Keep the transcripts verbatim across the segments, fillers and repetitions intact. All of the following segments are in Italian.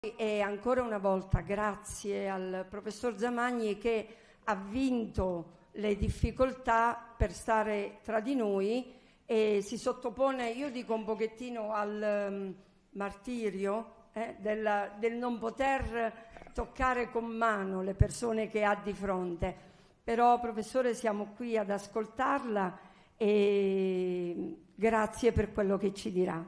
E ancora una volta grazie al professor Zamagni che ha vinto le difficoltà per stare tra di noi e si sottopone, io dico, un pochettino al um, martirio eh, della, del non poter toccare con mano le persone che ha di fronte. Però, professore, siamo qui ad ascoltarla e grazie per quello che ci dirà.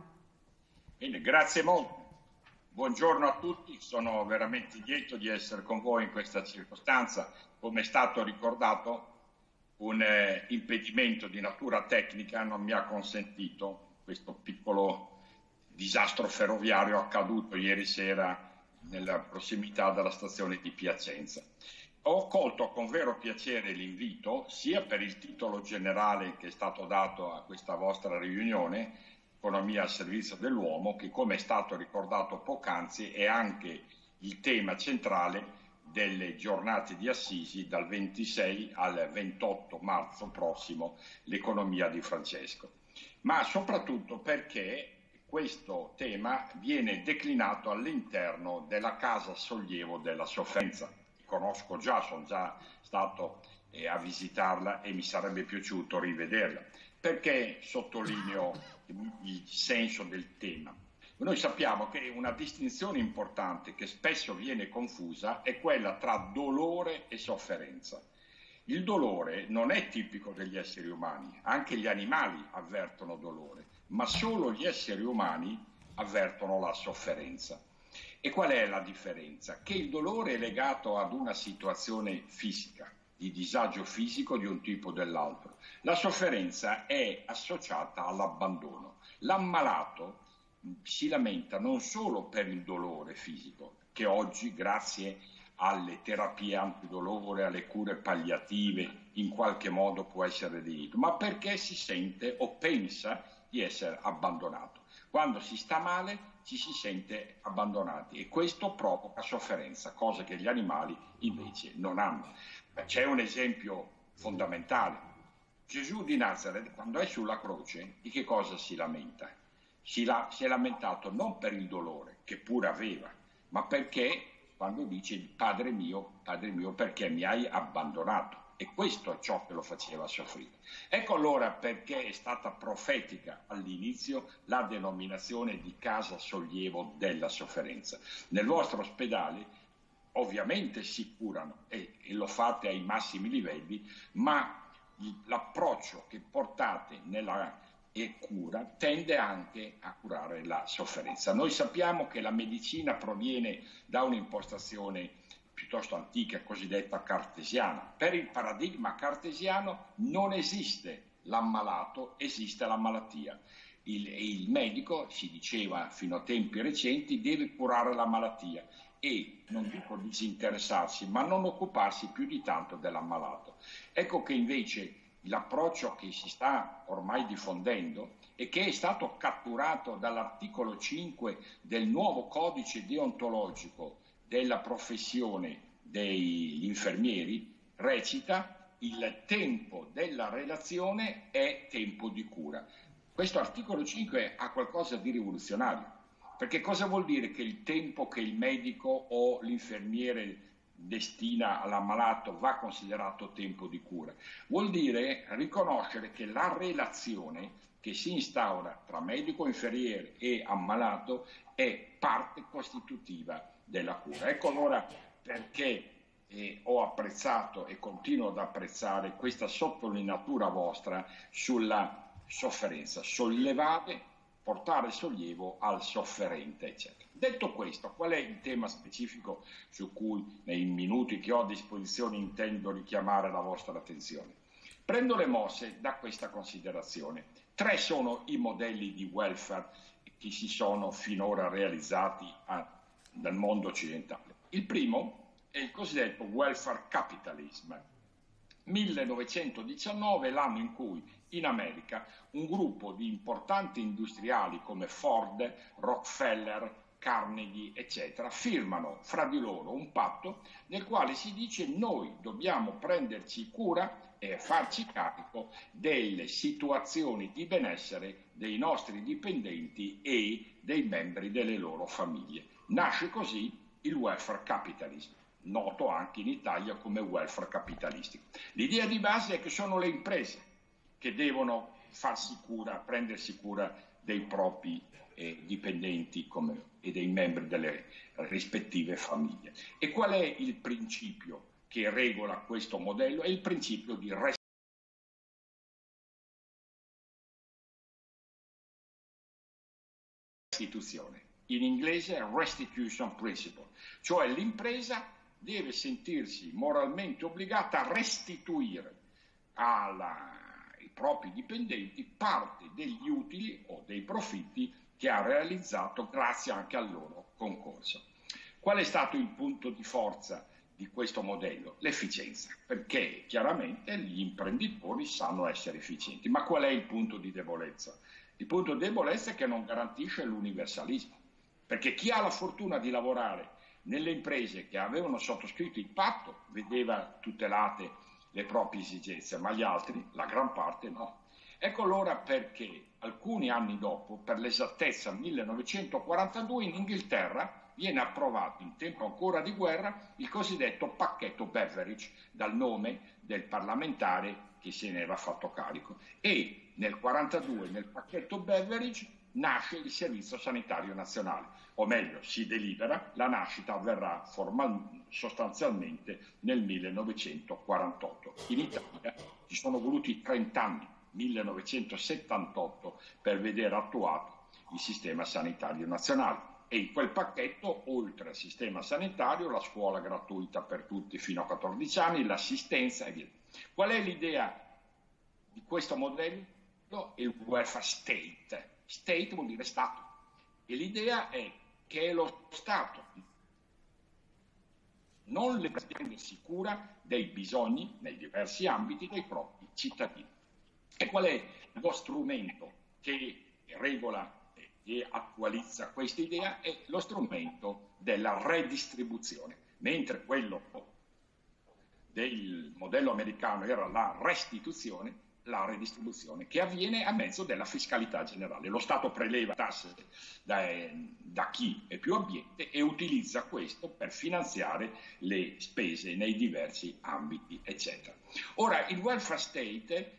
Bene, grazie molto. Buongiorno a tutti, sono veramente lieto di essere con voi in questa circostanza. Come è stato ricordato, un eh, impedimento di natura tecnica non mi ha consentito questo piccolo disastro ferroviario accaduto ieri sera nella prossimità della stazione di Piacenza. Ho colto con vero piacere l'invito, sia per il titolo generale che è stato dato a questa vostra riunione, Economia al servizio dell'uomo, che, come è stato ricordato poc'anzi, è anche il tema centrale delle giornate di Assisi dal ventisei al ventotto marzo prossimo, l'economia di Francesco. Ma soprattutto perché questo tema viene declinato all'interno della Casa Sollievo della Sofferenza. Conosco già, sono già stato eh, a visitarla e mi sarebbe piaciuto rivederla. Perché sottolineo il senso del tema? Noi sappiamo che una distinzione importante che spesso viene confusa è quella tra dolore e sofferenza. Il dolore non è tipico degli esseri umani, anche gli animali avvertono dolore, ma solo gli esseri umani avvertono la sofferenza. E qual è la differenza? Che il dolore è legato ad una situazione fisica, di disagio fisico di un tipo o dell'altro. La sofferenza è associata all'abbandono. L'ammalato si lamenta non solo per il dolore fisico, che oggi, grazie alle terapie antidolore, alle cure palliative, in qualche modo può essere diritto, ma perché si sente o pensa di essere abbandonato. Quando si sta male ci si sente abbandonati e questo provoca sofferenza, cosa che gli animali invece non hanno. C'è un esempio fondamentale. Gesù di Nazareth, quando è sulla croce, di che cosa si lamenta? Si, la, si è lamentato non per il dolore, che pure aveva, ma perché, quando dice Padre mio, Padre mio, perché mi hai abbandonato. E questo è ciò che lo faceva soffrire. Ecco allora perché è stata profetica all'inizio la denominazione di Casa Sollievo della Sofferenza. Nel vostro ospedale ovviamente si curano e, e lo fate ai massimi livelli, ma l'approccio che portate nella e cura tende anche a curare la sofferenza. Noi sappiamo che la medicina proviene da un'impostazione piuttosto antica, cosiddetta cartesiana. Per il paradigma cartesiano non esiste l'ammalato, esiste la malattia. Il, il medico, si diceva fino a tempi recenti, deve curare la malattia e, non dico disinteressarsi, ma non occuparsi più di tanto dell'ammalato. Ecco che invece l'approccio che si sta ormai diffondendo e che è stato catturato dall'articolo cinque del nuovo codice deontologico della professione degli infermieri recita: il tempo della relazione è tempo di cura. Questo articolo cinque ha qualcosa di rivoluzionario, perché cosa vuol dire che il tempo che il medico o l'infermiere destina all'ammalato va considerato tempo di cura? Vuol dire riconoscere che la relazione che si instaura tra medico, infermiere e ammalato è parte costitutiva della cura. Ecco allora perché eh, ho apprezzato e continuo ad apprezzare questa sottolineatura vostra sulla sofferenza, sollevare, portare sollievo al sofferente, eccetera. Detto questo, qual è il tema specifico su cui nei minuti che ho a disposizione intendo richiamare la vostra attenzione? Prendo le mosse da questa considerazione. Tre sono i modelli di welfare che si sono finora realizzati a, nel mondo occidentale. Il primo è il cosiddetto welfare capitalism. millenovecentodiciannove, l'anno in cui in America un gruppo di importanti industriali come Ford, Rockefeller, Carnegie, eccetera, firmano fra di loro un patto nel quale si dice: noi dobbiamo prenderci cura e farci carico delle situazioni di benessere dei nostri dipendenti e dei membri delle loro famiglie. Nasce così il welfare capitalism, noto anche in Italia come welfare capitalistico. L'idea di base è che sono le imprese che devono farsi cura, prendersi cura dei propri eh, dipendenti come, e dei membri delle rispettive famiglie. E qual è il principio che regola questo modello? È il principio di restituzione. In inglese restitution principle, cioè l'impresa deve sentirsi moralmente obbligata a restituire alla, ai propri dipendenti parte degli utili o dei profitti che ha realizzato grazie anche al loro concorso. Qual è stato il punto di forza di questo modello? L'efficienza, perché chiaramente gli imprenditori sanno essere efficienti. Ma qual è il punto di debolezza? Il punto di debolezza è che non garantisce l'universalismo, perché chi ha la fortuna di lavorare nelle imprese che avevano sottoscritto il patto vedeva tutelate le proprie esigenze, ma gli altri, la gran parte, no. Ecco allora perché alcuni anni dopo, per l'esattezza millenovecentoquarantadue, in Inghilterra viene approvato in tempo ancora di guerra il cosiddetto pacchetto Beveridge, dal nome del parlamentare che se ne era fatto carico. E nel quarantadue, nel pacchetto Beveridge, nasce il Servizio Sanitario Nazionale, o meglio, si delibera, la nascita avverrà formal, sostanzialmente nel millenovecentoquarantotto. In Italia ci sono voluti trenta anni, millenovecentosettantotto, per vedere attuato il Sistema Sanitario Nazionale. E in quel pacchetto, oltre al sistema sanitario, la scuola gratuita per tutti fino a quattordici anni, l'assistenza e via. Qual è l'idea di questo modello? Il welfare state. State vuol dire Stato. E l'idea è che è lo Stato non le prendersi cura dei bisogni nei diversi ambiti dei propri cittadini. E qual è lo strumento che regola e attualizza questa idea? È lo strumento della redistribuzione. Mentre quello del modello americano era la restituzione, la redistribuzione, che avviene a mezzo della fiscalità generale. Lo Stato preleva tasse da, da chi è più abbiente e utilizza questo per finanziare le spese nei diversi ambiti, eccetera. Ora, il welfare state,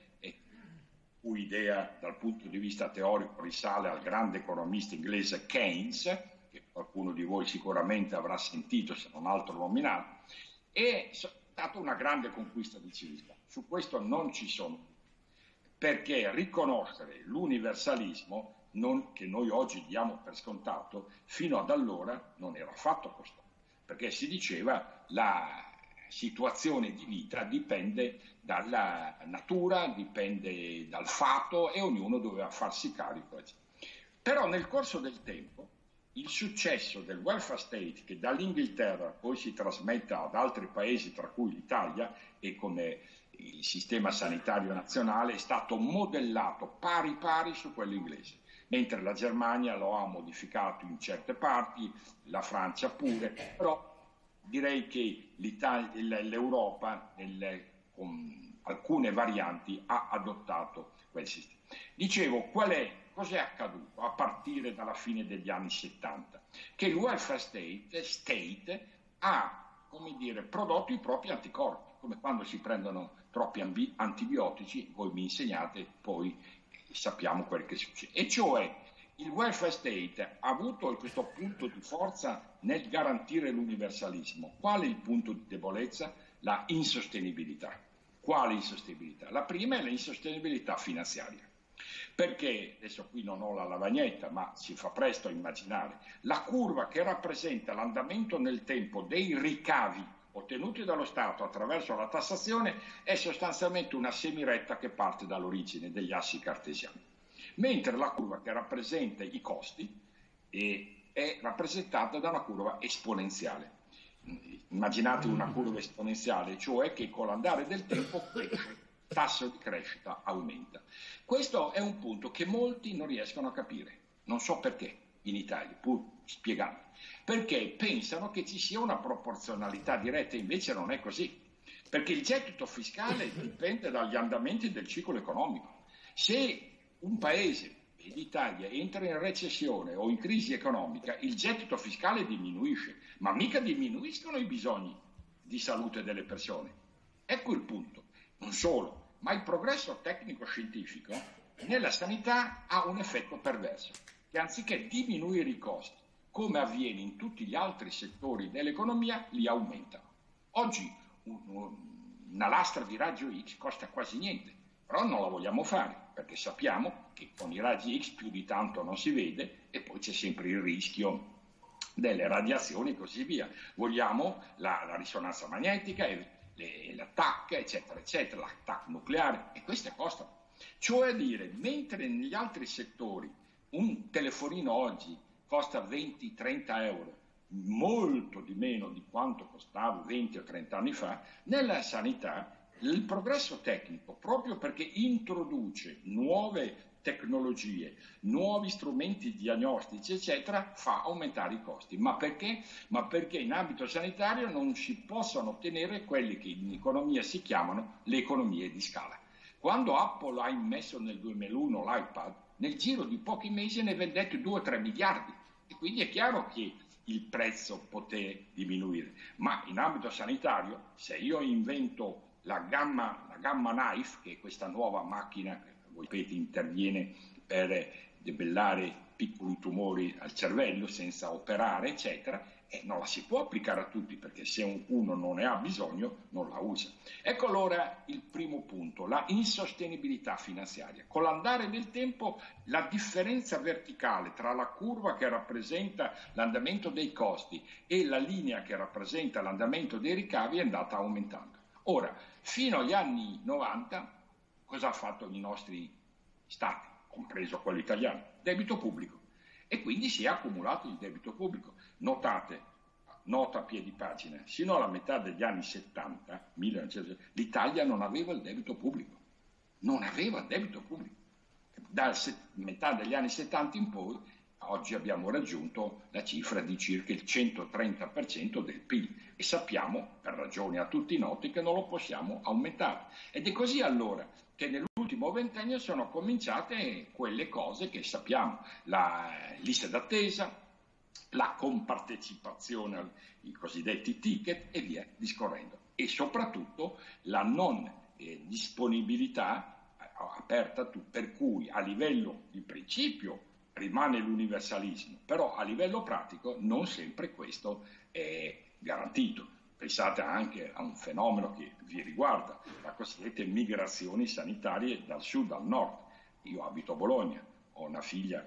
cui idea dal punto di vista teorico risale al grande economista inglese Keynes, che qualcuno di voi sicuramente avrà sentito, se non altro nominato, è stata una grande conquista del civismo. Su questo non ci sono, perché riconoscere l'universalismo, non, che noi oggi diamo per scontato, fino ad allora non era affatto così, perché si diceva la situazione di vita dipende dalla natura, dipende dal fato e ognuno doveva farsi carico. Però nel corso del tempo il successo del welfare state, che dall'Inghilterra poi si trasmette ad altri paesi, tra cui l'Italia, e come il sistema sanitario nazionale, è stato modellato pari pari su quello inglese, mentre la Germania lo ha modificato in certe parti, la Francia pure, però direi che l'Europa, nelle, con alcune varianti, ha adottato quel sistema. Dicevo, qual è, cos'è accaduto a partire dalla fine degli anni settanta? Che il welfare state, state ha, come dire, prodotto i propri anticorpi, come quando si prendono troppi antibiotici, voi mi insegnate, poi sappiamo quel che succede. E cioè, il welfare state ha avuto questo punto di forza nel garantire l'universalismo. Qual è il punto di debolezza? La insostenibilità. Quale insostenibilità? La prima è l'insostenibilità finanziaria. Perché, adesso qui non ho la lavagnetta, ma si fa presto a immaginare, la curva che rappresenta l'andamento nel tempo dei ricavi ottenuti dallo Stato attraverso la tassazione è sostanzialmente una semiretta che parte dall'origine degli assi cartesiani. Mentre la curva che rappresenta i costi è, è rappresentata da una curva esponenziale. Immaginate una curva esponenziale, cioè che con l'andare del tempo cresce, il tasso di crescita aumenta. Questo è un punto che molti non riescono a capire, non so perché in Italia, pur spiegando, perché pensano che ci sia una proporzionalità diretta, invece non è così, perché il gettito fiscale dipende dagli andamenti del ciclo economico. Se un paese, l'Italia entra in recessione o in crisi economica, il gettito fiscale diminuisce, ma mica diminuiscono i bisogni di salute delle persone. Ecco il punto. Non solo, ma il progresso tecnico-scientifico nella sanità ha un effetto perverso, che anziché diminuire i costi, come avviene in tutti gli altri settori dell'economia, li aumenta. Oggi una lastra di raggio X costa quasi niente, però non la vogliamo fare, perché sappiamo che con i raggi X più di tanto non si vede e poi c'è sempre il rischio delle radiazioni e così via. Vogliamo la, la risonanza magnetica, e le, la T A C, eccetera, eccetera, la T A C nucleare, e queste costano. Cioè dire, mentre negli altri settori un telefonino oggi costa venti trenta euro, molto di meno di quanto costava venti o trenta anni fa, nella sanità il progresso tecnico, proprio perché introduce nuove tecnologie, nuovi strumenti diagnostici, eccetera, fa aumentare i costi. Ma perché? Ma perché in ambito sanitario non si possono ottenere quelli che in economia si chiamano le economie di scala. Quando Apple ha immesso nel duemilauno l'iPad, nel giro di pochi mesi ne vendette due tre miliardi, e quindi è chiaro che il prezzo poté diminuire. Ma in ambito sanitario, se io invento la gamma, la gamma knife, che è questa nuova macchina che voi sapete interviene per debellare piccoli tumori al cervello senza operare, eccetera, e non la si può applicare a tutti, perché se uno non ne ha bisogno non la usa. Ecco allora il primo punto, la insostenibilità finanziaria. Con l'andare del tempo la differenza verticale tra la curva che rappresenta l'andamento dei costi e la linea che rappresenta l'andamento dei ricavi è andata aumentando. Ora, fino agli anni novanta, cosa ha fatto i nostri stati, compreso quello italiano? Debito pubblico. E quindi si è accumulato il debito pubblico. Notate, nota a piedi pagina, sino alla metà degli anni settanta, l'Italia non aveva il debito pubblico. Non aveva il debito pubblico. Dalla metà degli anni settanta in poi, oggi abbiamo raggiunto la cifra di circa il centotrenta per cento del P I L e sappiamo, per ragioni a tutti note, che non lo possiamo aumentare. Ed è così allora che nell'ultimo ventennio sono cominciate quelle cose che sappiamo, la lista d'attesa, la compartecipazione ai cosiddetti ticket e via discorrendo, e soprattutto la non eh, disponibilità eh, aperta, per cui a livello di principio rimane l'universalismo, però a livello pratico non sempre questo è garantito. Pensate anche a un fenomeno che vi riguarda, la cosiddetta migrazioni sanitarie dal sud al nord. Io abito a Bologna, ho una figlia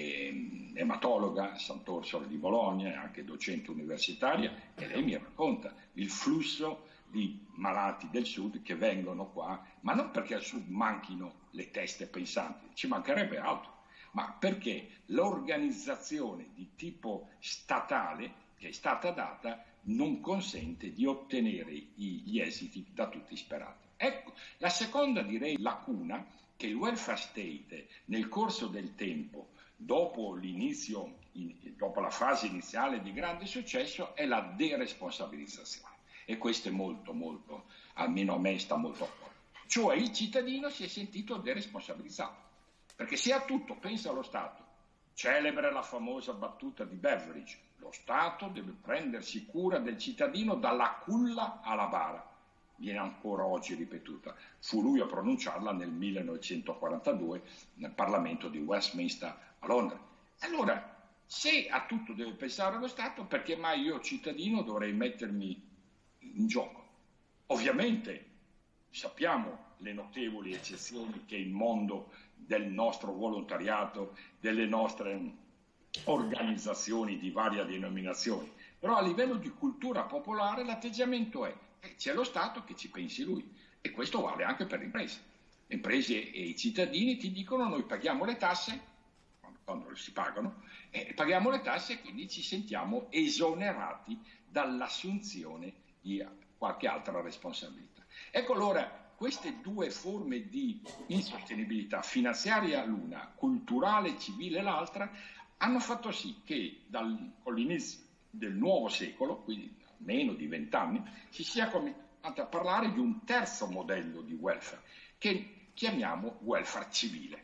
che è ematologa a Sant'Orsola di Bologna, è anche docente universitaria, e lei mi racconta il flusso di malati del sud che vengono qua, ma non perché al sud manchino le teste pensanti, ci mancherebbe altro, ma perché l'organizzazione di tipo statale che è stata data non consente di ottenere gli esiti da tutti sperati. Ecco, la seconda, direi, lacuna che il welfare state nel corso del tempo, dopo l'inizio, dopo la fase iniziale di grande successo, è la deresponsabilizzazione. E questo è molto, molto, almeno a me sta molto a cuore. Cioè il cittadino si è sentito deresponsabilizzato, perché se a tutto pensa lo Stato, celebre la famosa battuta di Beveridge, lo Stato deve prendersi cura del cittadino dalla culla alla bara, viene ancora oggi ripetuta. Fu lui a pronunciarla nel millenovecentoquarantadue nel Parlamento di Westminster a Londra. Allora, se a tutto deve pensare lo Stato, perché mai io cittadino dovrei mettermi in gioco? Ovviamente sappiamo le notevoli eccezioni che il mondo del nostro volontariato, delle nostre organizzazioni di varia denominazione, però a livello di cultura popolare l'atteggiamento è eh, c'è lo Stato che ci pensi lui, e questo vale anche per le imprese. Le imprese e i cittadini ti dicono: noi paghiamo le tasse, quando, quando si pagano, eh, paghiamo le tasse e quindi ci sentiamo esonerati dall'assunzione di qualche altra responsabilità. Ecco allora, queste due forme di insostenibilità finanziaria l'una, culturale e civile l'altra, hanno fatto sì che dal, con l'inizio del nuovo secolo, quindi meno di vent'anni, si sia cominciato a parlare di un terzo modello di welfare, che chiamiamo welfare civile.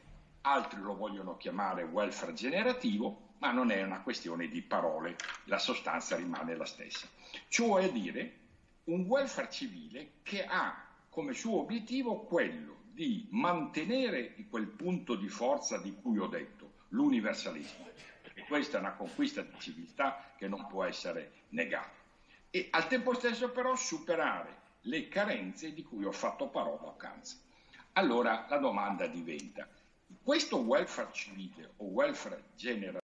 altri lo vogliono chiamare welfare generativo, ma non è una questione di parole, la sostanza rimane la stessa. Cioè dire un welfare civile che ha come suo obiettivo quello di mantenere quel punto di forza di cui ho detto, l'universalismo, perché questa è una conquista di civiltà che non può essere negata. E al tempo stesso però superare le carenze di cui ho fatto parola poc'anzi. Allora la domanda diventa, questo welfare civile o welfare generativo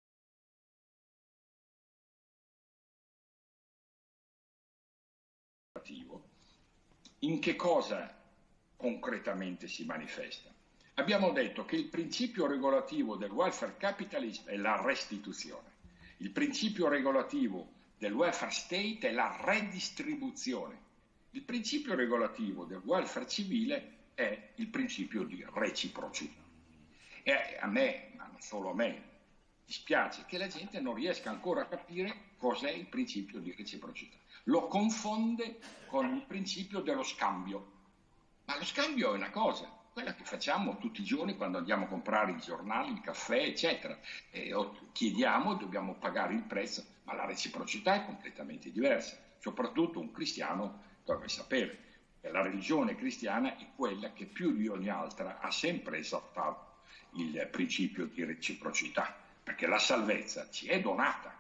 in che cosa concretamente si manifesta? Abbiamo detto che il principio regolativo del welfare capitalism è la restituzione, il principio regolativo del welfare state è la redistribuzione, il principio regolativo del welfare civile è il principio di reciprocità. E a me, ma non solo a me, dispiace che la gente non riesca ancora a capire cos'è il principio di reciprocità. Lo confonde con il principio dello scambio. Ma lo scambio è una cosa, quella che facciamo tutti i giorni quando andiamo a comprare i giornali, il caffè, eccetera. E chiediamo, dobbiamo pagare il prezzo, ma la reciprocità è completamente diversa. Soprattutto un cristiano dovrebbe sapere che la religione cristiana è quella che più di ogni altra ha sempre esaltato il principio di reciprocità, perché la salvezza ci è donata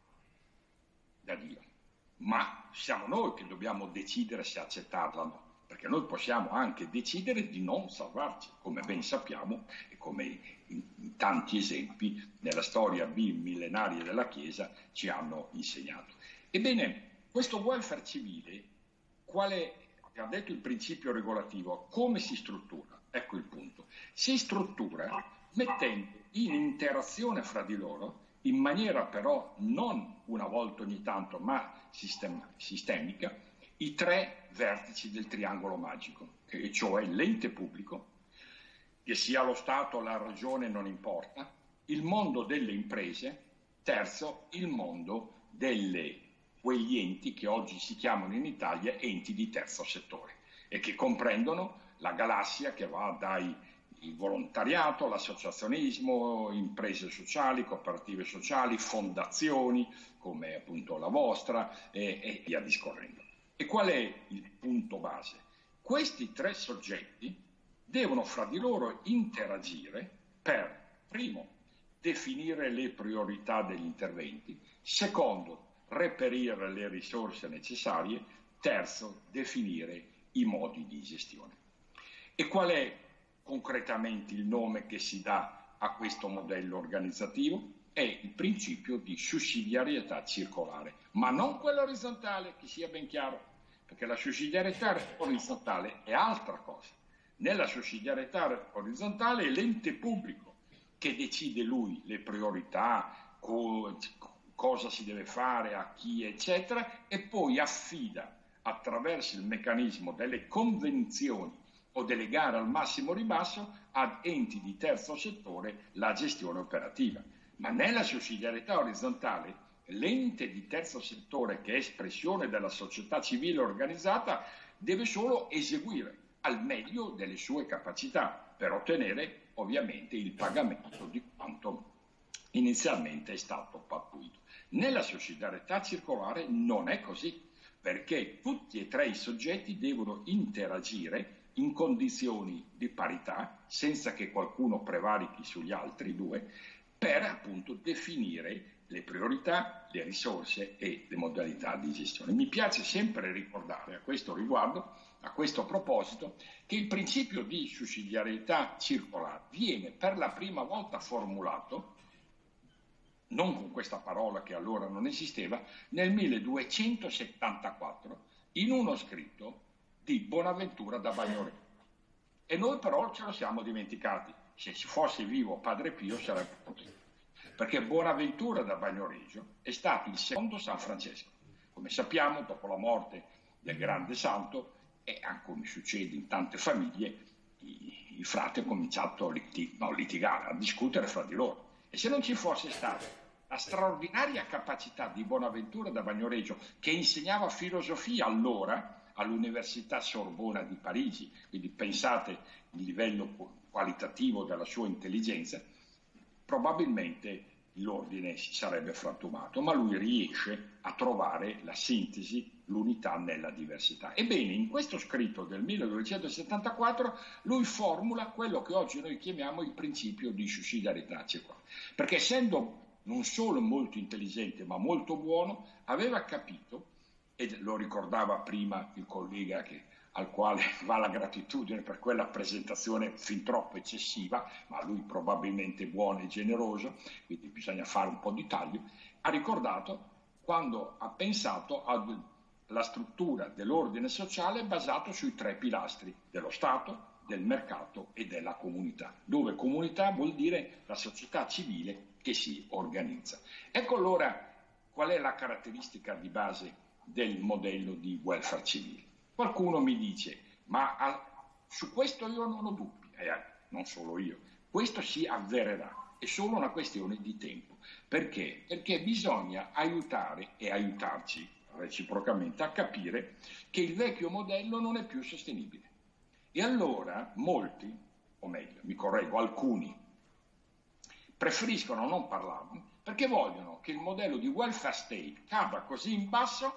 da Dio, ma siamo noi che dobbiamo decidere se accettarla o no, perché noi possiamo anche decidere di non salvarci, come ben sappiamo e come in, in tanti esempi nella storia bimillenaria della Chiesa ci hanno insegnato. Ebbene, questo welfare civile, quale abbiamo detto il principio regolativo, come si struttura? Ecco il punto. Si struttura mettendo in interazione fra di loro, in maniera però non una volta ogni tanto, ma sistem- sistemica, i tre vertici del triangolo magico, e cioè l'ente pubblico, che sia lo Stato o la Regione non importa, il mondo delle imprese, terzo, il mondo delle quegli enti che oggi si chiamano in Italia enti di terzo settore e che comprendono la galassia che va dai il volontariato, l'associazionismo, imprese sociali, cooperative sociali, fondazioni come appunto la vostra e, e via discorrendo. E qual è il punto base? Questi tre soggetti devono fra di loro interagire per, primo, definire le priorità degli interventi, secondo, reperire le risorse necessarie, terzo, definire i modi di gestione. E qual è concretamente il nome che si dà a questo modello organizzativo? È il principio di sussidiarietà circolare, ma non quello orizzontale, che sia ben chiaro, perché la sussidiarietà orizzontale è altra cosa. Nella sussidiarietà orizzontale è l'ente pubblico che decide lui le priorità, co- cosa si deve fare, a chi, eccetera, e poi affida attraverso il meccanismo delle convenzioni o delegare al massimo ribasso ad enti di terzo settore la gestione operativa. Ma nella sussidiarietà orizzontale l'ente di terzo settore, che è espressione della società civile organizzata, deve solo eseguire al meglio delle sue capacità per ottenere ovviamente il pagamento di quanto inizialmente è stato pattuito. Nella sussidiarietà circolare non è così, perché tutti e tre i soggetti devono interagire in condizioni di parità, senza che qualcuno prevarichi sugli altri due, per appunto definire le priorità, le risorse e le modalità di gestione. Mi piace sempre ricordare a questo riguardo, a questo proposito, che il principio di sussidiarietà circolare viene per la prima volta formulato, non con questa parola che allora non esisteva, nel milleduecentosettantaquattro in uno scritto di Bonaventura da Bagnoregio. E noi però ce lo siamo dimenticati. Se ci fosse vivo Padre Pio sarebbe potuto. Perché Bonaventura da Bagnoregio è stato il secondo San Francesco. Come sappiamo, dopo la morte del grande santo, e anche come succede in tante famiglie, i, i frati hanno cominciato a litig- no, litigare, a discutere fra di loro. E se non ci fosse stata la straordinaria capacità di Bonaventura da Bagnoregio, che insegnava filosofia allora, all'Università Sorbona di Parigi, quindi pensate il livello qualitativo della sua intelligenza, probabilmente l'ordine si sarebbe frantumato, ma lui riesce a trovare la sintesi, l'unità nella diversità. Ebbene, in questo scritto del millenovecentosettantaquattro lui formula quello che oggi noi chiamiamo il principio di sussidiarietà circolare, perché essendo non solo molto intelligente ma molto buono, aveva capito, e lo ricordava prima il collega che, al quale va la gratitudine per quella presentazione fin troppo eccessiva, ma lui probabilmente buono e generoso, quindi bisogna fare un po' di taglio, ha ricordato quando ha pensato alla struttura dell'ordine sociale basato sui tre pilastri dello Stato, del mercato e della comunità, dove comunità vuol dire la società civile che si organizza. Ecco allora qual è la caratteristica di base del modello di welfare civile. Qualcuno mi dice, ma a, su questo io non ho dubbi, eh, non solo io, questo si avvererà, è solo una questione di tempo. Perché? Perché bisogna aiutare e aiutarci reciprocamente a capire che il vecchio modello non è più sostenibile. E allora molti, o meglio, mi correggo, alcuni, preferiscono non parlarne perché vogliono che il modello di welfare state cada così in basso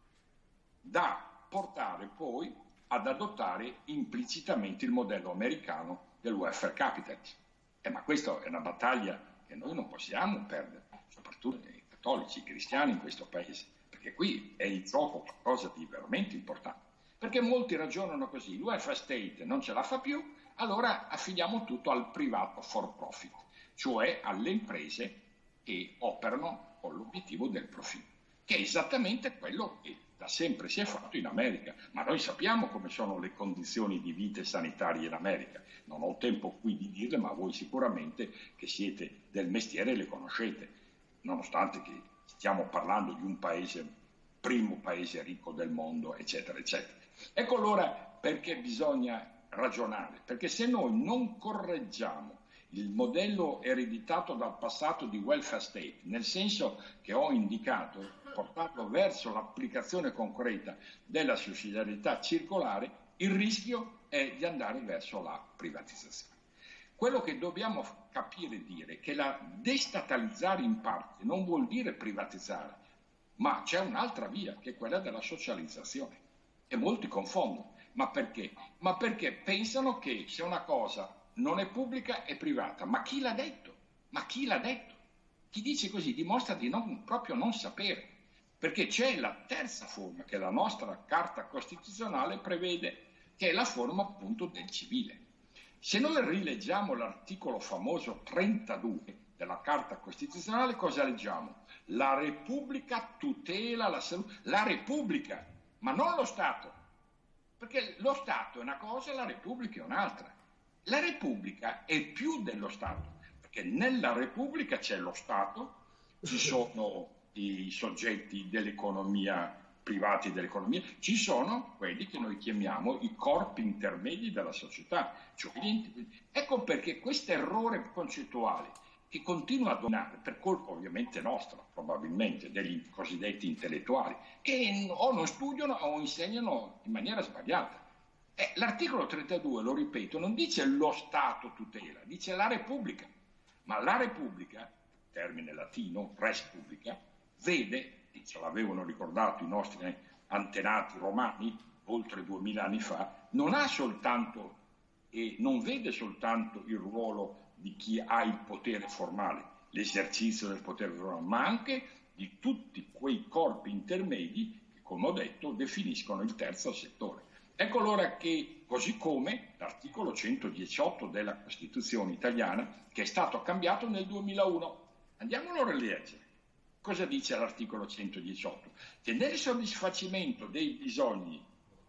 da portare poi ad adottare implicitamente il modello americano del welfare capitalism. Eh, ma questa è una battaglia che noi non possiamo perdere, soprattutto i cattolici, i cristiani in questo paese, perché qui è in gioco qualcosa di veramente importante. Perché molti ragionano così, il welfare state non ce la fa più, allora affidiamo tutto al privato for profit, cioè alle imprese che operano con l'obiettivo del profitto, che è esattamente quello che da sempre si è fatto in America, ma noi sappiamo come sono le condizioni di vita sanitarie in America. Non ho tempo qui di dirle, ma voi sicuramente che siete del mestiere le conoscete, nonostante che stiamo parlando di un paese, primo paese ricco del mondo, eccetera, eccetera. Ecco allora perché bisogna ragionare, perché se noi non correggiamo il modello ereditato dal passato di welfare state, nel senso che ho indicato, portato verso l'applicazione concreta della sussidiarietà circolare, il rischio è di andare verso la privatizzazione. Quello che dobbiamo capire e dire è che la destatalizzare in parte non vuol dire privatizzare, ma c'è un'altra via che è quella della socializzazione. E molti confondono. Ma perché? Ma perché pensano che se una cosa non è pubblica è privata. Ma chi l'ha detto? Ma chi l'ha detto? Chi dice così dimostra di non, proprio non sapere. Perché c'è la terza forma che la nostra Carta Costituzionale prevede, che è la forma appunto del civile. Se noi rileggiamo l'articolo famoso trentadue della Carta Costituzionale, cosa leggiamo? La Repubblica tutela la salute. La Repubblica, ma non lo Stato. Perché lo Stato è una cosa e la Repubblica è un'altra. La Repubblica è più dello Stato, perché nella Repubblica c'è lo Stato, ci sono i soggetti dell'economia, privati dell'economia, ci sono quelli che noi chiamiamo i corpi intermedi della società, cioè gli enti. Ecco perché questo errore concettuale che continua a dominare, per colpa ovviamente nostra, probabilmente, degli cosiddetti intellettuali, che o non studiano o insegnano in maniera sbagliata. Eh, l'articolo trentadue, lo ripeto, non dice lo Stato tutela, dice la Repubblica. Ma la Repubblica, termine latino, res publica, vede, e ce l'avevano ricordato i nostri antenati romani, oltre duemila anni fa, non ha soltanto e non vede soltanto il ruolo di chi ha il potere formale, l'esercizio del potere formale, ma anche di tutti quei corpi intermedi che, come ho detto, definiscono il terzo settore. Ecco allora che, così come l'articolo centodiciotto della Costituzione italiana, che è stato cambiato nel duemilauno, andiamolo a rileggere. Cosa dice l'articolo centodiciotto? Che nel soddisfacimento dei bisogni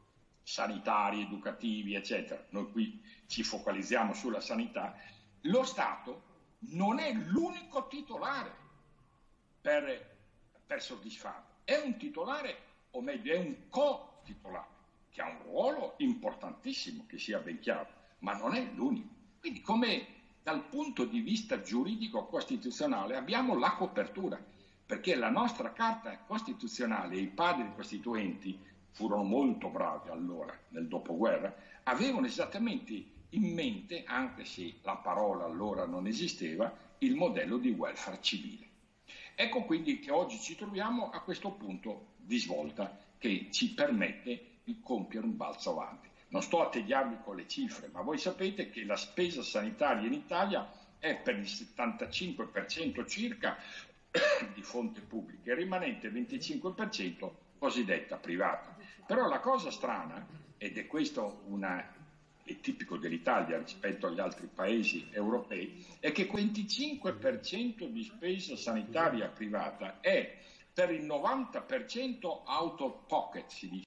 sanitari, educativi, eccetera, noi qui ci focalizziamo sulla sanità, lo Stato non è l'unico titolare per, per soddisfarlo, è un titolare, o meglio, è un co-titolare, che ha un ruolo importantissimo, che sia ben chiaro, ma non è l'unico. Quindi come dal punto di vista giuridico costituzionale abbiamo la copertura, perché la nostra Carta Costituzionale e i padri costituenti furono molto bravi allora, nel dopoguerra, avevano esattamente in mente, anche se la parola allora non esisteva, il modello di welfare civile. Ecco quindi che oggi ci troviamo a questo punto di svolta che ci permette di compiere un balzo avanti. Non sto a tediarvi con le cifre, ma voi sapete che la spesa sanitaria in Italia è per il settantacinque per cento circa di fonte pubblica e il rimanente venticinque per cento cosiddetta privata. Però la cosa strana, ed è questo una, è tipico dell'Italia rispetto agli altri paesi europei, è che quel venticinque per cento di spesa sanitaria privata è per il novanta per cento out of pocket, si dice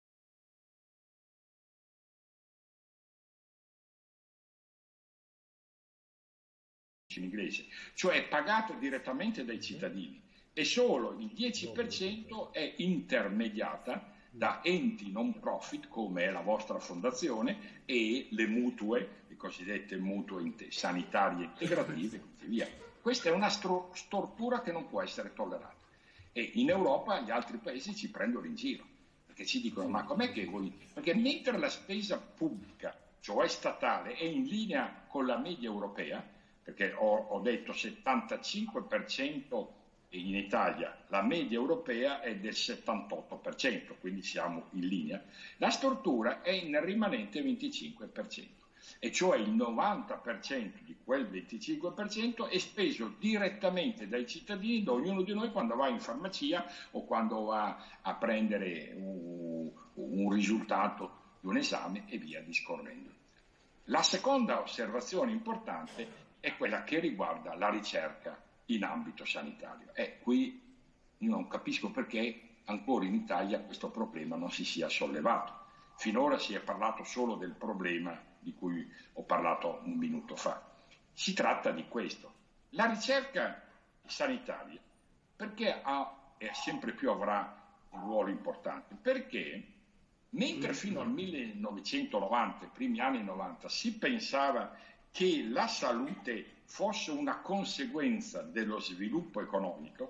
in inglese, cioè pagato direttamente dai cittadini, e solo il dieci per cento è intermediata da enti non profit come è la vostra fondazione e le mutue, le cosiddette mutue sanitarie integrative e così via. Questa è una stro- stortura che non può essere tollerata, e in Europa gli altri paesi ci prendono in giro, perché ci dicono ma com'è che voi... Perché mentre la spesa pubblica, cioè statale, è in linea con la media europea, perché ho, ho detto settantacinque per cento in Italia, la media europea è del settantotto per cento, quindi siamo in linea, la stortura è in rimanente venticinque per cento, e cioè il novanta per cento di quel venticinque per cento è speso direttamente dai cittadini, da ognuno di noi quando va in farmacia o quando va a prendere un, un risultato di un esame e via discorrendo. La seconda osservazione importante è quella che riguarda la ricerca in ambito sanitario. E qui io non capisco perché ancora in Italia questo problema non si sia sollevato. Finora si è parlato solo del problema di cui ho parlato un minuto fa. Si tratta di questo. La ricerca sanitaria, perché ha, e sempre più avrà un ruolo importante? Perché mentre fino al millenovecentonovanta, i primi anni novanta, si pensava che la salute fosse una conseguenza dello sviluppo economico,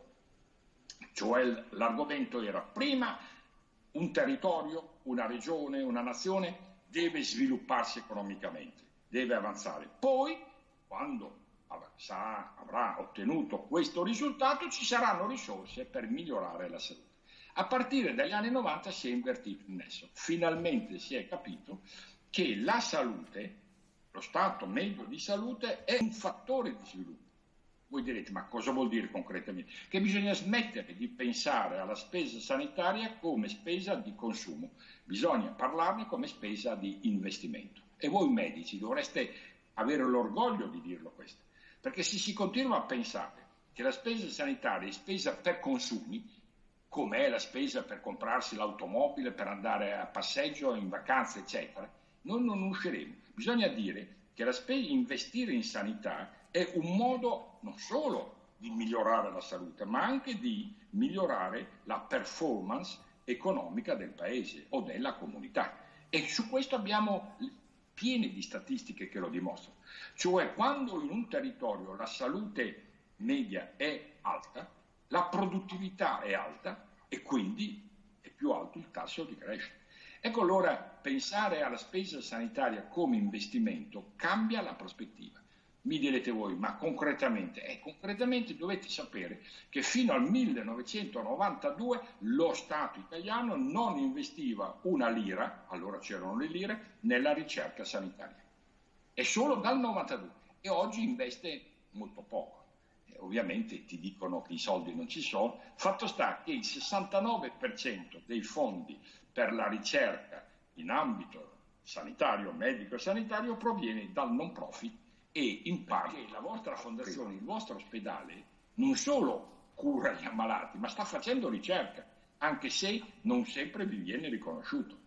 cioè l'argomento era prima un territorio, una regione, una nazione deve svilupparsi economicamente, deve avanzare. Poi, quando sarà, avrà ottenuto questo risultato, ci saranno risorse per migliorare la salute. A partire dagli anni novanta si è invertito il nesso. Finalmente si è capito che la salute, lo stato medio di salute, è un fattore di sviluppo. Voi direte, ma cosa vuol dire concretamente? Che bisogna smettere di pensare alla spesa sanitaria come spesa di consumo, bisogna parlarne come spesa di investimento. E voi medici dovreste avere l'orgoglio di dirlo questo, perché se si continua a pensare che la spesa sanitaria è spesa per consumi, come è la spesa per comprarsi l'automobile, per andare a passeggio, in vacanze, eccetera, noi non usciremo. Bisogna dire che la spesa, investire in sanità è un modo non solo di migliorare la salute, ma anche di migliorare la performance economica del paese o della comunità. E su questo abbiamo piene di statistiche che lo dimostrano. Cioè, quando in un territorio la salute media è alta, la produttività è alta e quindi è più alto il tasso di crescita. Ecco, allora pensare alla spesa sanitaria come investimento cambia la prospettiva. Mi direte voi, ma concretamente? Eh, concretamente dovete sapere che fino al millenovecentonovantadue lo Stato italiano non investiva una lira, allora c'erano le lire, nella ricerca sanitaria. È solo dal novantadue, e oggi investe molto poco. Ovviamente ti dicono che i soldi non ci sono, fatto sta che il sessantanove per cento dei fondi per la ricerca in ambito sanitario, medico e sanitario proviene dal non profit, e in parte la vostra fondazione, il vostro ospedale non solo cura gli ammalati, ma sta facendo ricerca, anche se non sempre vi viene riconosciuto.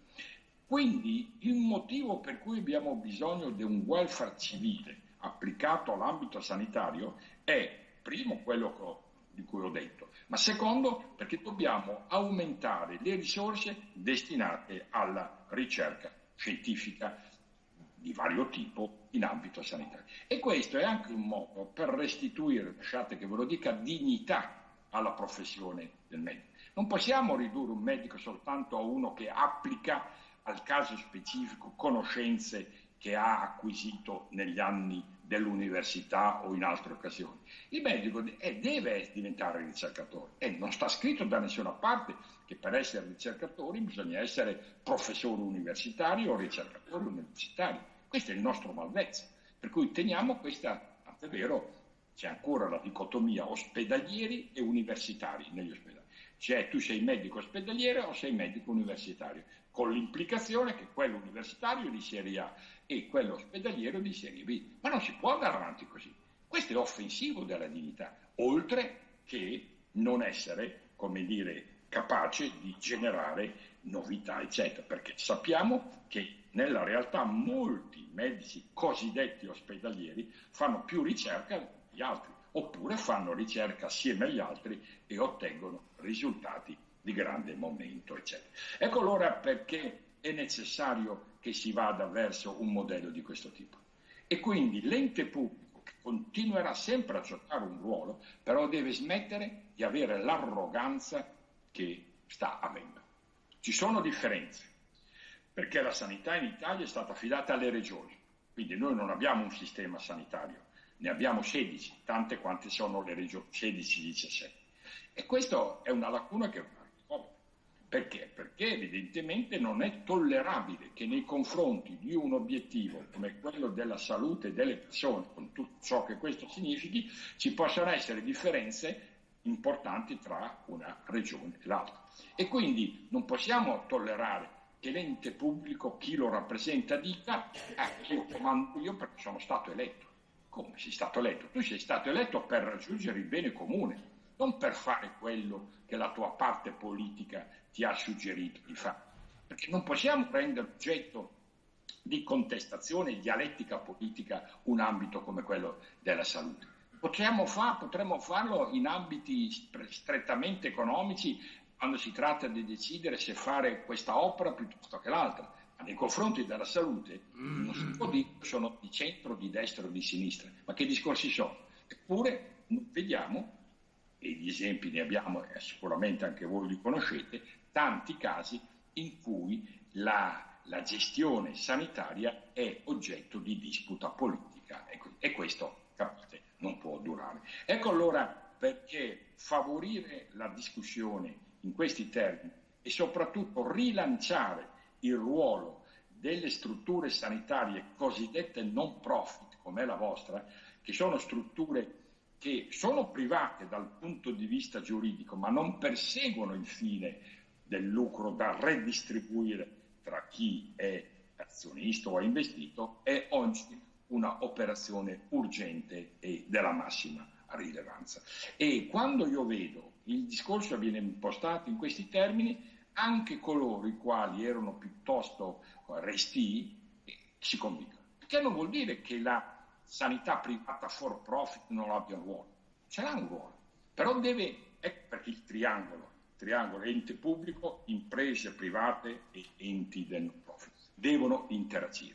Quindi il motivo per cui abbiamo bisogno di un welfare civile applicato all'ambito sanitario è primo quello di cui ho detto, ma secondo perché dobbiamo aumentare le risorse destinate alla ricerca scientifica di vario tipo in ambito sanitario. E questo è anche un modo per restituire, lasciate che ve lo dica, dignità alla professione del medico. Non possiamo ridurre un medico soltanto a uno che applica al caso specifico conoscenze che ha acquisito negli anni dell'università o in altre occasioni. Il medico deve diventare ricercatore e non sta scritto da nessuna parte che per essere ricercatori bisogna essere professori universitari o ricercatori universitari. Questo è il nostro malvezzo, per cui teniamo questa, tant'è vero, c'è ancora la dicotomia ospedalieri e universitari negli ospedali. Cioè tu sei medico ospedaliere o sei medico universitario, con l'implicazione che quello universitario è di serie A e quello ospedaliero è di serie B. Ma non si può andare avanti così. Questo è offensivo della dignità, oltre che non essere, come dire, capace di generare novità, eccetera, perché sappiamo che nella realtà molti medici cosiddetti ospedalieri fanno più ricerca degli altri, oppure fanno ricerca assieme agli altri e ottengono risultati di grande momento, eccetera. Ecco allora perché è necessario che si vada verso un modello di questo tipo. E quindi l'ente pubblico, che continuerà sempre a giocare un ruolo, però deve smettere di avere l'arroganza che sta avendo. Ci sono differenze, perché la sanità in Italia è stata affidata alle regioni, quindi noi non abbiamo un sistema sanitario, ne abbiamo sedici, tante quante sono le regioni, sedici diciassette. E questa è una lacuna che va risolta. Perché? Perché evidentemente non è tollerabile che nei confronti di un obiettivo come quello della salute delle persone, con tutto ciò che questo significhi, ci possano essere differenze importanti tra una regione e l'altra. E quindi non possiamo tollerare che l'ente pubblico, chi lo rappresenta, dica eh, io comando io perché sono stato eletto. Come sei stato eletto? Tu sei stato eletto per raggiungere il bene comune, non per fare quello che la tua parte politica ti ha suggerito di fare. Perché non possiamo rendere oggetto di contestazione e dialettica politica un ambito come quello della salute. Potremmo, fa, potremmo farlo in ambiti strettamente economici quando si tratta di decidere se fare questa opera piuttosto che l'altra. Ma nei confronti della salute non si può dire che sono di centro, di destra o di sinistra, ma che discorsi sono? Eppure vediamo, e gli esempi ne abbiamo, e sicuramente anche voi li conoscete, tanti casi in cui la, la gestione sanitaria è oggetto di disputa politica e, e questo, capite, non può durare. Ecco allora perché favorire la discussione in questi termini e soprattutto rilanciare il ruolo delle strutture sanitarie cosiddette non profit, come la vostra, che sono strutture che sono private dal punto di vista giuridico, ma non perseguono il fine del lucro da redistribuire tra chi è azionista o ha investito, è oggi una operazione urgente e della massima rilevanza. E quando io vedo il discorso viene impostato in questi termini, anche coloro i quali erano piuttosto restii si convincono. Che non vuol dire che la sanità privata for profit non abbia un ruolo, ce l'ha un ruolo, però deve, ecco perché il triangolo, triangolo ente pubblico, imprese private e enti del non profit devono interagire,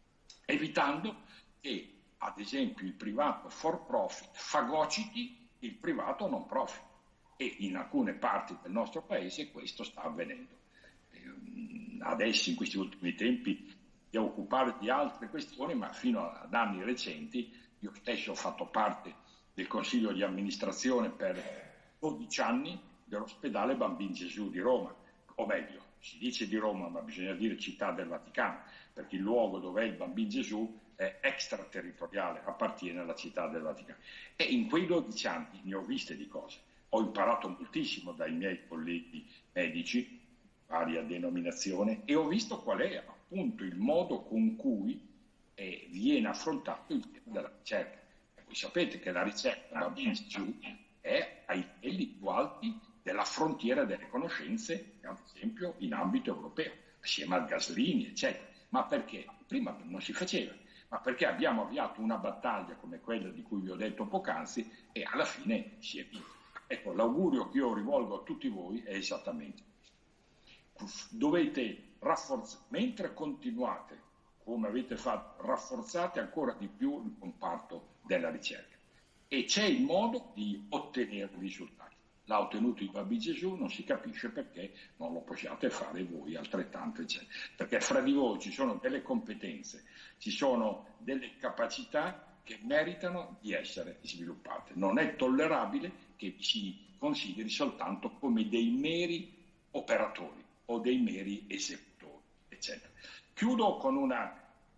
evitando che ad esempio il privato for profit fagociti il privato non profit. E in alcune parti del nostro paese questo sta avvenendo. Adesso, in questi ultimi tempi, di occupare di altre questioni, ma fino ad anni recenti, io stesso ho fatto parte del consiglio di amministrazione per dodici anni dell'ospedale Bambin Gesù di Roma, o meglio, si dice di Roma, ma bisogna dire Città del Vaticano, perché il luogo dove è il Bambin Gesù è extraterritoriale, appartiene alla Città del Vaticano. E in quei dodici anni ne ho viste di cose. Ho imparato moltissimo dai miei colleghi medici, varia denominazione, e ho visto qual è appunto il modo con cui eh, viene affrontato il tema della ricerca. E voi sapete che la ricerca da Gesù è ai livelli più alti della frontiera delle conoscenze, ad esempio in ambito europeo, assieme al Gaslini, eccetera. Ma perché? Prima non si faceva, ma perché abbiamo avviato una battaglia come quella di cui vi ho detto poc'anzi e alla fine si è vinta. Ecco, l'augurio che io rivolgo a tutti voi è esattamente questo. Dovete rafforzare, mentre continuate, come avete fatto, rafforzate ancora di più il comparto della ricerca. E c'è il modo di ottenere risultati. l'ha ottenuto il Babbi Gesù, non si capisce perché non lo possiate fare voi altrettanto, eccetera. Perché fra di voi ci sono delle competenze, ci sono delle capacità che meritano di essere sviluppate. Non è tollerabile che si consideri soltanto come dei meri operatori o dei meri esecutori, eccetera. Chiudo con una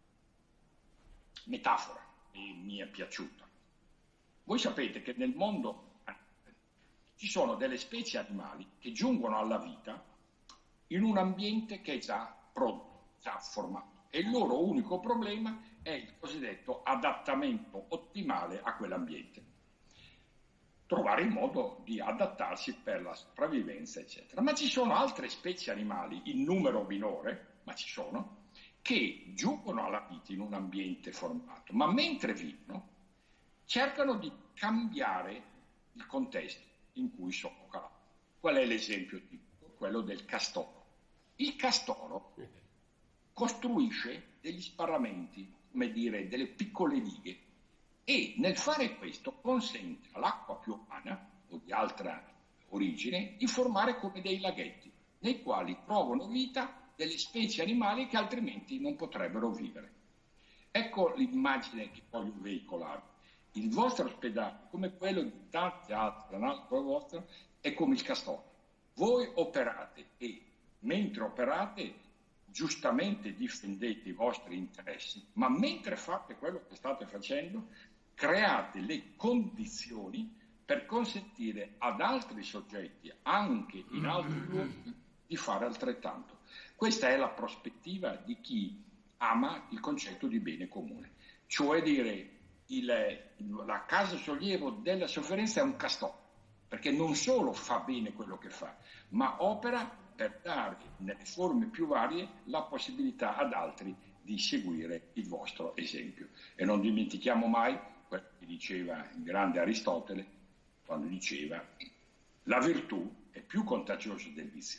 metafora che mi è piaciuta. Voi sapete che nel mondo ci sono delle specie animali che giungono alla vita in un ambiente che è già pronto, già formato, e il loro unico problema è il cosiddetto adattamento ottimale a quell'ambiente. Trovare il modo di adattarsi per la sopravvivenza, eccetera. Ma ci sono altre specie animali, in numero minore, ma ci sono, che giungono alla vita in un ambiente formato, ma mentre vivono cercano di cambiare il contesto in cui sono calati. Qual è l'esempio tipico? Quello del castoro. Il castoro costruisce degli sparramenti, come dire, delle piccole dighe, e nel fare questo consente all'acqua piovana o di altra origine di formare come dei laghetti, nei quali trovano vita delle specie animali che altrimenti non potrebbero vivere. Ecco l'immagine che voglio veicolare. Il vostro ospedale, come quello di tanti altri, l'altro vostro, è come il castoro. Voi operate e mentre operate giustamente difendete i vostri interessi, ma mentre fate quello che state facendo, create le condizioni per consentire ad altri soggetti, anche in altri luoghi, di fare altrettanto. Questa è la prospettiva di chi ama il concetto di bene comune, cioè dire il, la causa sollievo della sofferenza è un castoro, perché non solo fa bene quello che fa, ma opera per dare nelle forme più varie la possibilità ad altri di seguire il vostro esempio. E non dimentichiamo mai quello che diceva il grande Aristotele, quando diceva la virtù è più contagiosa del vizio,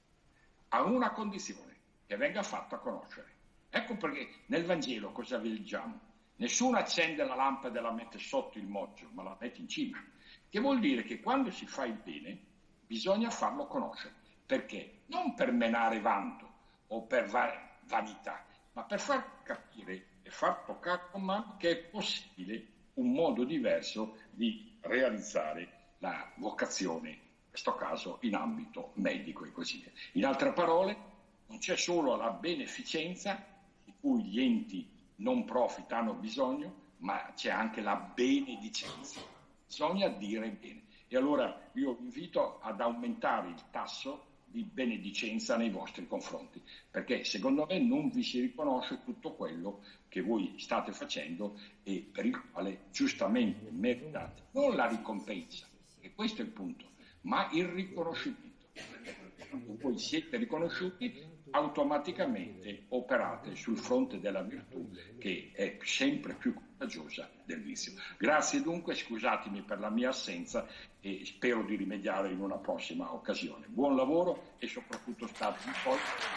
a una condizione, che venga fatta conoscere. Ecco perché nel Vangelo cosa leggiamo? Nessuno accende la lampada e la mette sotto il moggio, ma la mette in cima, che vuol dire che quando si fa il bene bisogna farlo conoscere. Perché? Non per menare vanto o per va- vanità, ma per far capire e far toccare con mano che è possibile un modo diverso di realizzare la vocazione, in questo caso in ambito medico e così via. In altre parole, non c'è solo la beneficenza di cui gli enti non profit hanno bisogno, ma c'è anche la benedicenza. Bisogna dire bene. E allora io vi invito ad aumentare il tasso di benedicenza nei vostri confronti, perché secondo me non vi si riconosce tutto quello che voi state facendo e per il quale giustamente meritate non la ricompensa, e questo è il punto, ma il riconoscimento. Quando voi siete riconosciuti, automaticamente operate sul fronte della virtù, che è sempre più contagiosa del vizio. Grazie dunque, scusatemi per la mia assenza e spero di rimediare in una prossima occasione. Buon lavoro e soprattutto state un po'.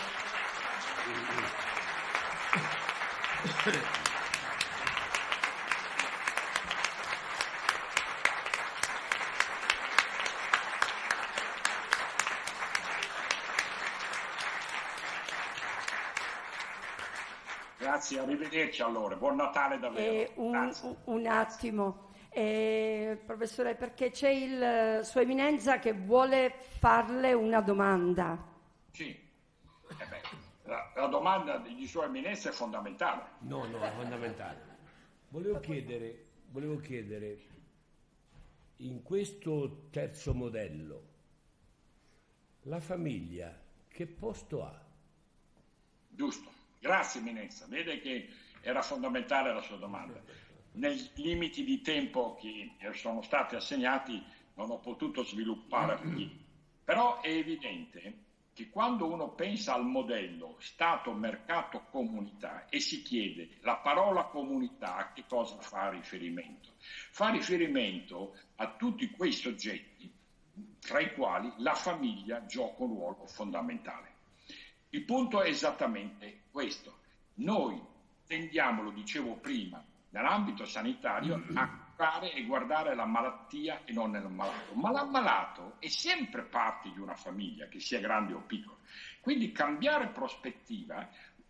Grazie, arrivederci allora, buon Natale davvero. Eh, un, un attimo, eh, professore, perché c'è il Sua Eminenza che vuole farle una domanda. Sì, eh beh, la, la domanda di Sua Eminenza è fondamentale. No, no, è fondamentale. Volevo chiedere, volevo chiedere, in questo terzo modello, la famiglia che posto ha? Giusto. Grazie Eminenza, vede che era fondamentale la sua domanda. Nei limiti di tempo che sono stati assegnati non ho potuto sviluppare qui, però è evidente che quando uno pensa al modello Stato, mercato, comunità e si chiede la parola comunità a che cosa fa riferimento? Fa riferimento a tutti quei soggetti tra i quali la famiglia gioca un ruolo fondamentale. Il punto è esattamente questo. Noi tendiamo, lo dicevo prima, nell'ambito sanitario a e guardare la malattia e non il malato. Ma l'ammalato è sempre parte di una famiglia, che sia grande o piccola. Quindi cambiare prospettiva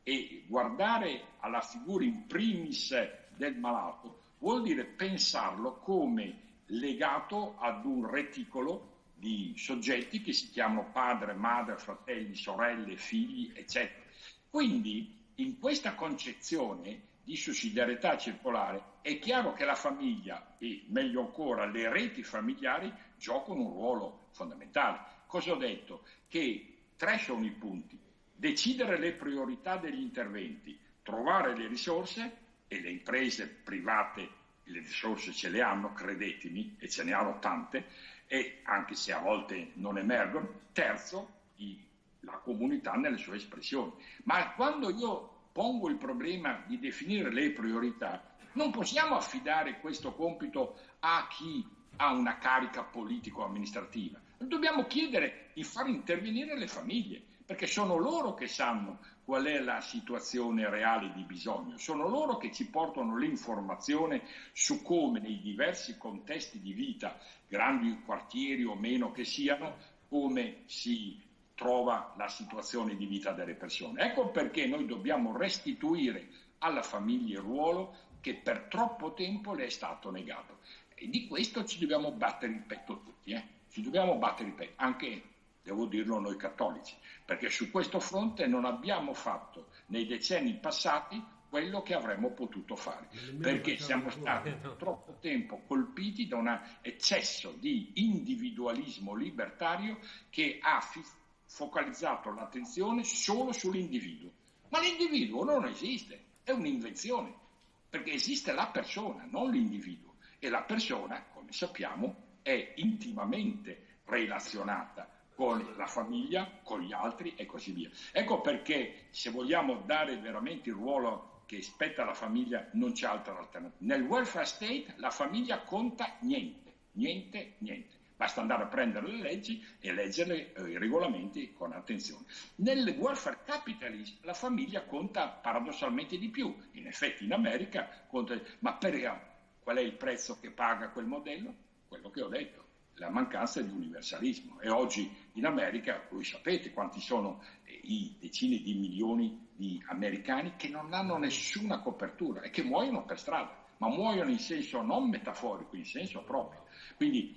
e guardare alla figura in primis del malato vuol dire pensarlo come legato ad un reticolo di soggetti che si chiamano padre, madre, fratelli, sorelle, figli, eccetera. Quindi in questa concezione di sussidiarietà circolare è chiaro che la famiglia e meglio ancora le reti familiari giocano un ruolo fondamentale. Cosa ho detto? Che tre sono i punti: decidere le priorità degli interventi, trovare le risorse, e le imprese private le risorse ce le hanno, credetemi, e ce ne hanno tante, e anche se a volte non emergono. Terzo, i, la comunità nelle sue espressioni. Ma quando io pongo il problema di definire le priorità, non possiamo affidare questo compito a chi ha una carica politico-amministrativa. Dobbiamo chiedere di far intervenire le famiglie, perché sono loro che sanno qual è la situazione reale di bisogno, sono loro che ci portano l'informazione su come nei diversi contesti di vita, grandi quartieri o meno che siano, come si trova la situazione di vita delle persone. Ecco perché noi dobbiamo restituire alla famiglia il ruolo che per troppo tempo le è stato negato. E di questo ci dobbiamo battere il petto tutti, eh? Ci dobbiamo battere il petto, anche, devo dirlo, noi cattolici, perché su questo fronte non abbiamo fatto nei decenni passati quello che avremmo potuto fare, perché siamo stati per troppo tempo colpiti da un eccesso di individualismo libertario che ha fi- focalizzato l'attenzione solo sull'individuo. Ma l'individuo non esiste, è un'invenzione, perché esiste la persona, non l'individuo, e la persona, come sappiamo, è intimamente relazionata con la famiglia, con gli altri e così via. Ecco perché se vogliamo dare veramente il ruolo che spetta alla famiglia non c'è altra alternativa. Nel welfare state la famiglia conta niente, niente, niente. Basta andare a prendere le leggi e leggere eh, i regolamenti con attenzione. Nel welfare capitalist la famiglia conta paradossalmente di più. In effetti in America conta, ma perché? Qual è il prezzo che paga quel modello? Quello che ho detto, la mancanza di universalismo. E oggi in America, voi sapete quanti sono eh, i decine di milioni di americani che non hanno nessuna copertura e che muoiono per strada, ma muoiono in senso non metaforico, in senso proprio. Quindi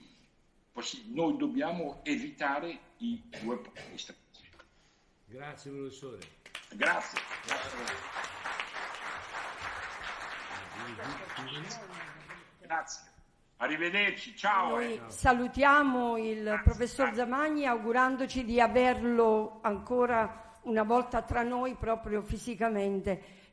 noi dobbiamo evitare i due punti estremi. Grazie professore. Grazie. Grazie. Arrivederci, ciao. Noi eh. salutiamo il professor Zamagni augurandoci di averlo ancora una volta tra noi proprio fisicamente.